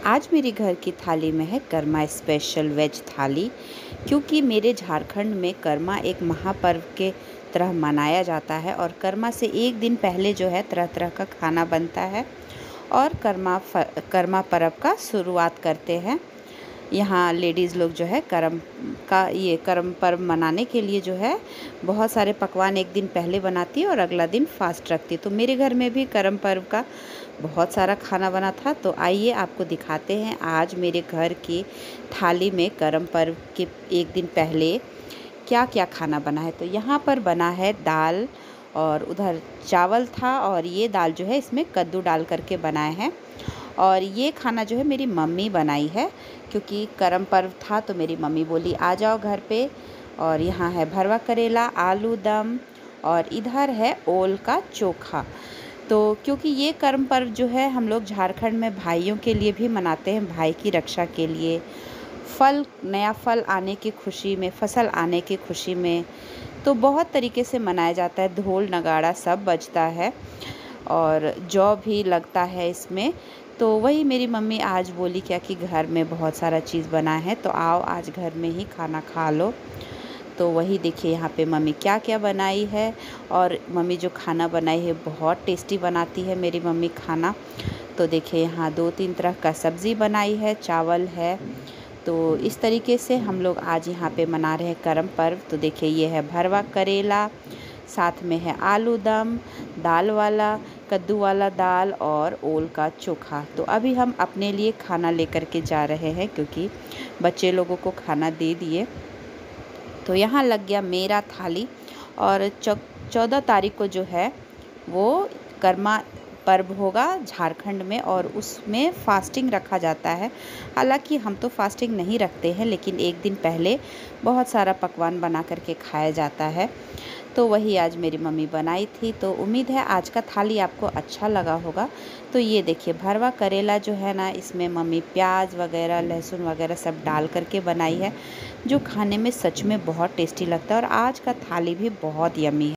आज मेरे घर की थाली में है कर्मा स्पेशल वेज थाली। क्योंकि मेरे झारखंड में कर्मा एक महापर्व के तरह मनाया जाता है और कर्मा से एक दिन पहले जो है तरह तरह का खाना बनता है और कर्मा पर्व का शुरुआत करते हैं। यहाँ लेडीज़ लोग जो है करम पर्व मनाने के लिए जो है बहुत सारे पकवान एक दिन पहले बनाती है और अगला दिन फास्ट रखती है। तो मेरे घर में भी करम पर्व का बहुत सारा खाना बना था। तो आइए आपको दिखाते हैं आज मेरे घर की थाली में करम पर्व के एक दिन पहले क्या क्या खाना बना है। तो यहाँ पर बना है दाल और उधर चावल था और ये दाल जो है इसमें कद्दू डाल करके बनाए हैं। और ये खाना जो है मेरी मम्मी बनाई है, क्योंकि करम पर्व था तो मेरी मम्मी बोली आ जाओ घर पे। और यहाँ है भरवा करेला, आलू दम और इधर है ओल का चोखा। तो क्योंकि ये कर्म पर्व जो है हम लोग झारखंड में भाइयों के लिए भी मनाते हैं, भाई की रक्षा के लिए, नया फल आने की खुशी में, फसल आने की खुशी में। तो बहुत तरीके से मनाया जाता है, ढोल नगाड़ा सब बजता है और जौ भी लगता है इसमें। तो वही मेरी मम्मी आज बोली क्या कि घर में बहुत सारा चीज़ बना है तो आओ आज घर में ही खाना खा लो। तो वही देखिए यहाँ पे मम्मी क्या क्या बनाई है। और मम्मी जो खाना बनाई है बहुत टेस्टी बनाती है मेरी मम्मी खाना। तो देखिए यहाँ 2-3 तरह का सब्ज़ी बनाई है, चावल है। तो इस तरीके से हम लोग आज यहाँ पे मना रहे हैं करम पर्व। तो देखिए ये है भरवा करेला, साथ में है आलू दम, दाल वाला, कद्दू वाला दाल और ओल का चोखा। तो अभी हम अपने लिए खाना लेकर के जा रहे हैं, क्योंकि बच्चे लोगों को खाना दे दिए। तो यहाँ लग गया मेरा थाली। और 14 तारीख को जो है वो कर्मा पर्व होगा झारखंड में और उसमें फ़ास्टिंग रखा जाता है। हालांकि हम तो फ़ास्टिंग नहीं रखते हैं, लेकिन एक दिन पहले बहुत सारा पकवान बना करके खाया जाता है। तो वही आज मेरी मम्मी बनाई थी। तो उम्मीद है आज का थाली आपको अच्छा लगा होगा। तो ये देखिए भरवा करेला जो है ना, इसमें मम्मी प्याज वगैरह, लहसुन वगैरह सब डाल करके बनाई है, जो खाने में सच में बहुत टेस्टी लगता है। और आज का थाली भी बहुत यम्मी है।